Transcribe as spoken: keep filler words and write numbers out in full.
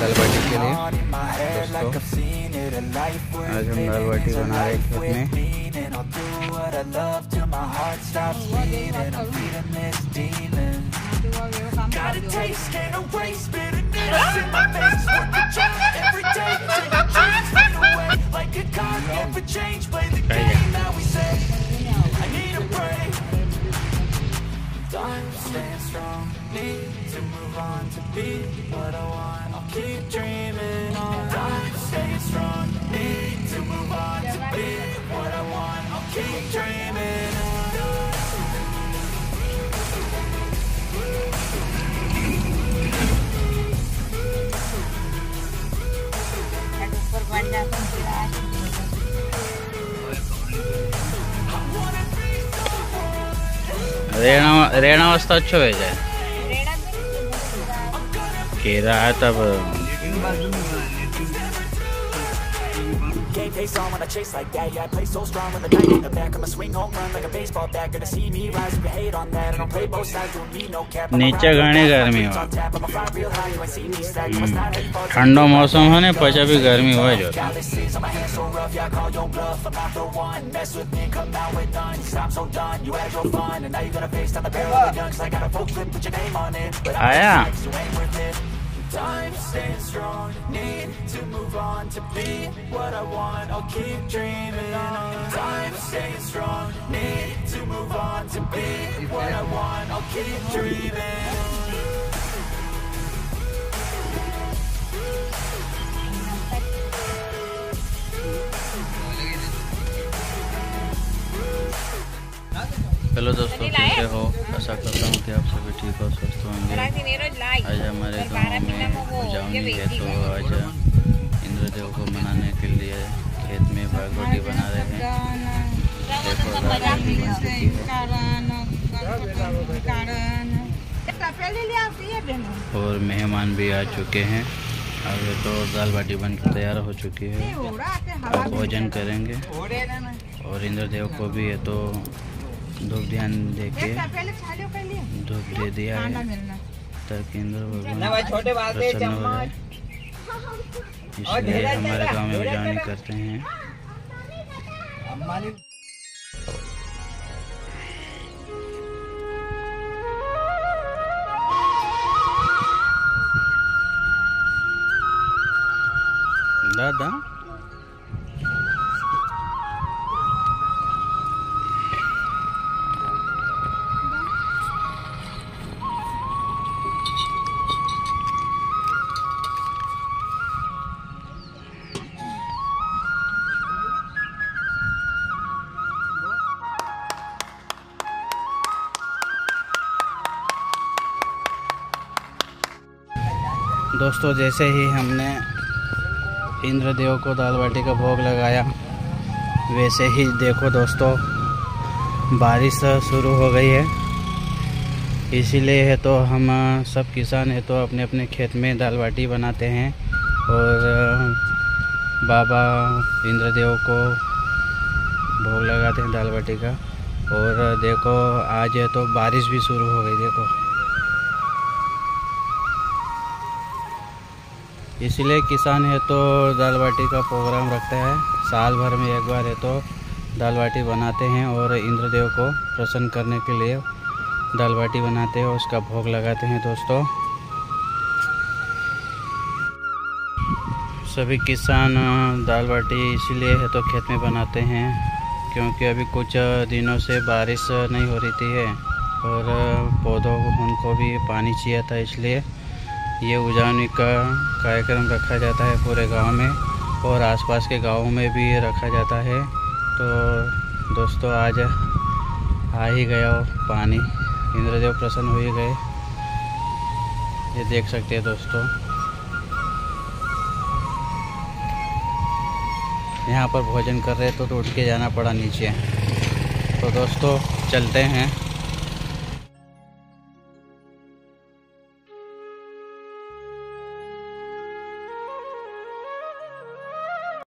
दाल बाटी के लिए। दोस्तों आज हम दाल बाटी बना रहे खेत में। I'm staying strong, need to move on to be what I want, I'll keep dreaming on. I'm staying strong, need to move on to be what I want, I'll keep dreaming on. Rena Rena वाजता अच्छो है जाए केरा है तब Game face on when I chase like that. Yeah, I play so strong when the night in the back. I'ma swing home run like a baseball bat. Gonna see me rise if you hate on that. I don't play both sides, doing me no cap. नीचे घने गर्मी हो ठंडो मौसम है ने पचा भी गर्मी हो जो आया I'm staying strong, need to move on to be what I want, I'll keep dreaming on. I'm staying strong, need to move on to be what I want, I'll keep dreaming. Hello दोस्तों, कैसे हो? आशा करता हूँ कि आप सभी ठीक हो, स्वस्थ होंगे। आज हमारे गांव में उजावनी है, तो आज इंद्रदेव को मनाने के लिए खेत में बागवटी बना रहे हैं। देखो बागवटी बन चुकी है और मेहमान भी आ चुके हैं। अब ये तो दाल बाटी बनकर तैयार हो चुकी है। अब भोजन करेंगे और इंद्रदेव को भी ये तो धूप ध्यान दे के धूप दे दिया है ताकि इंद्र भगवान प्रसन्न हो जाए, इसलिए हमारे गांव में उजावनी करते हैं। दादा दोस्तों, जैसे ही हमने इंद्रदेव को दाल बाटी का भोग लगाया, वैसे ही देखो दोस्तों बारिश शुरू हो गई है। इसीलिए है तो हम सब किसान है तो अपने अपने खेत में दाल बाटी बनाते हैं और बाबा इंद्रदेव को भोग लगाते हैं दाल बाटी का। और देखो आज है तो बारिश भी शुरू हो गई, देखो। इसलिए किसान है तो दाल बाटी का प्रोग्राम रखता है, साल भर में एक बार है तो दाल बाटी बनाते हैं और इंद्रदेव को प्रसन्न करने के लिए दाल बाटी बनाते हैं और उसका भोग लगाते हैं। दोस्तों, सभी किसान दाल बाटी इसीलिए है तो खेत में बनाते हैं क्योंकि अभी कुछ दिनों से बारिश नहीं हो रही थी है और पौधों उनको भी पानी चाहिए था, इसलिए ये उजावनी का कार्यक्रम रखा जाता है पूरे गांव में और आसपास के गांवों में भी रखा जाता है। तो दोस्तों आज आ ही गया हो पानी, इंद्रदेव प्रसन्न हो ही गए, ये देख सकते हैं दोस्तों। यहाँ पर भोजन कर रहे तो, तो उठ के जाना पड़ा नीचे। तो दोस्तों चलते हैं।